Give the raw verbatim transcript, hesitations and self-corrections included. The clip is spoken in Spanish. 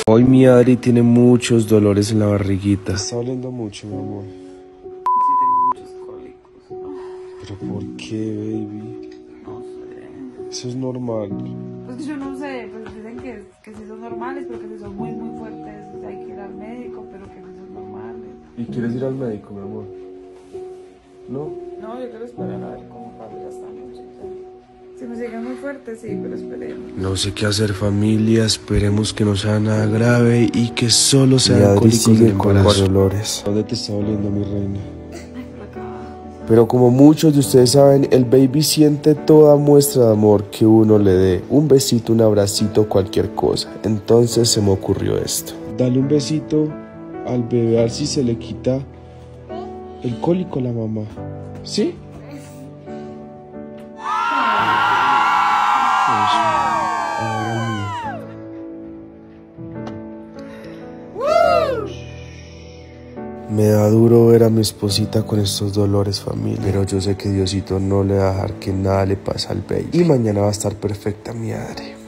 Hoy mi Adri tiene muchos dolores en la barriguita. Está doliendo mucho, mi amor. Sí, tengo muchos cólicos. ¿Pero por qué, baby? No sé. Eso es normal. Pues yo no sé, pues dicen que, que sí son normales, pero que si son muy, muy fuertes hay que ir al médico, pero que no son normales. ¿Y quieres ir al médico, mi amor? ¿No? No, yo quiero esperar a ver cómo pasa esta noche. Si me siguen muy fuertes, sí, pero esperemos. No sé qué hacer, familia. Esperemos que no sea nada grave y que solo Mi sea Adri cólicos sigue del con embarazo. dolores. ¿Dónde te está doliendo, mi reina? Por acá. Pero como muchos de ustedes saben, el baby siente toda muestra de amor que uno le dé. Un besito, un abracito, cualquier cosa. Entonces se me ocurrió esto. Dale un besito al bebé, a ver si se le quita el cólico a la mamá. ¿Sí? Me da duro ver a mi esposita con estos dolores, familia. Pero yo sé que Diosito no le va a dejar que nada le pase al baby. Y mañana va a estar perfecta mi Adri.